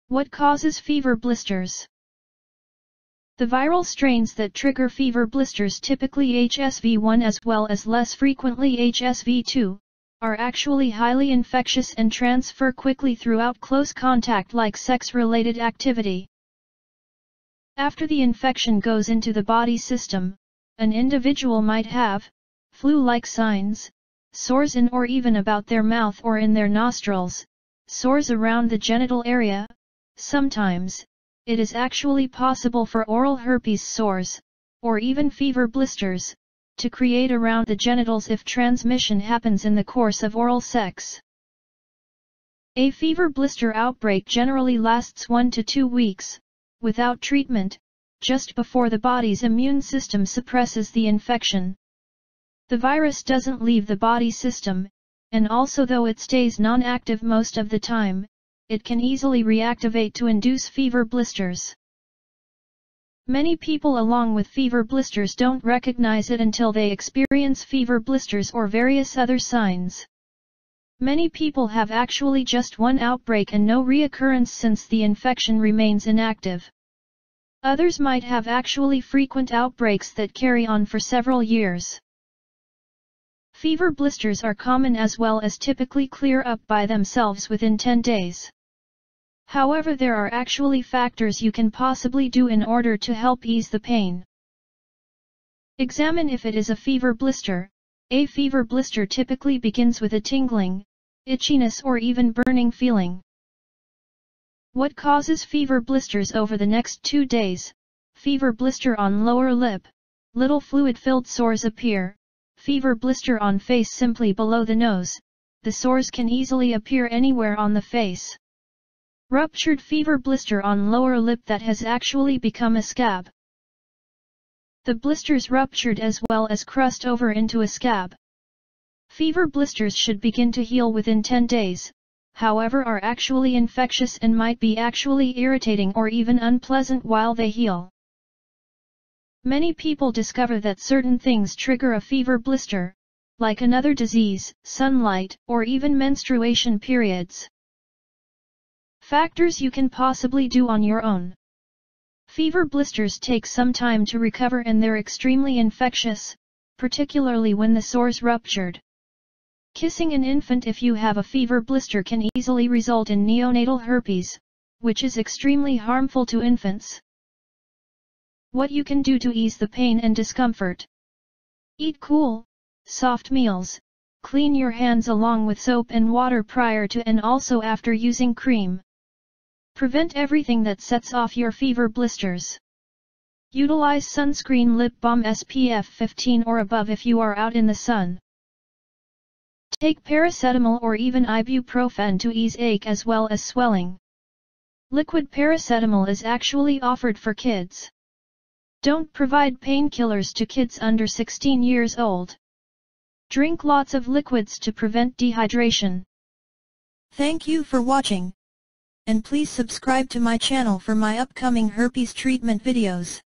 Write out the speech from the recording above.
What causes fever blisters? The viral strains that trigger fever blisters, typically HSV1 as well as less frequently HSV2, are actually highly infectious and transfer quickly throughout close contact like sex-related activity. After the infection goes into the body system, an individual might have flu-like signs, sores in or even about their mouth or in their nostrils, sores around the genital area. Sometimes, it is actually possible for oral herpes sores, or even fever blisters, to create around the genitals if transmission happens in the course of oral sex. A fever blister outbreak generally lasts 1 to 2 weeks, without treatment, just before the body's immune system suppresses the infection. The virus doesn't leave the body system, and also though it stays non-active most of the time, it can easily reactivate to induce fever blisters. Many people along with fever blisters don't recognize it until they experience fever blisters or various other signs. Many people have actually just one outbreak and no reoccurrence since the infection remains inactive. Others might have actually frequent outbreaks that carry on for several years. Fever blisters are common as well as typically clear up by themselves within 10 days. However, there are actually factors you can possibly do in order to help ease the pain. Examine if it is a fever blister. A fever blister typically begins with a tingling, itchiness or even burning feeling. What causes fever blisters over the next 2 days? Fever blister on lower lip. Little fluid-filled sores appear. Fever blister on face simply below the nose. The sores can easily appear anywhere on the face. Ruptured fever blister on lower lip that has actually become a scab. The blisters ruptured as well as crust over into a scab. Fever blisters should begin to heal within 10 days, however are actually infectious and might be actually irritating or even unpleasant while they heal. Many people discover that certain things trigger a fever blister, like another disease, sunlight, or even menstruation periods. Factors you can possibly do on your own. Fever blisters take some time to recover and they're extremely infectious, particularly when the sores ruptured. Kissing an infant if you have a fever blister can easily result in neonatal herpes, which is extremely harmful to infants. What you can do to ease the pain and discomfort. Eat cool, soft meals, clean your hands along with soap and water prior to and also after using cream. Prevent everything that sets off your fever blisters. Utilize sunscreen lip balm SPF 15 or above if you are out in the sun. Take paracetamol or even ibuprofen to ease ache as well as swelling. Liquid paracetamol is actually offered for kids. Don't provide painkillers to kids under 16 years old. Drink lots of liquids to prevent dehydration. Thank you for watching. And please subscribe to my channel for my upcoming herpes treatment videos.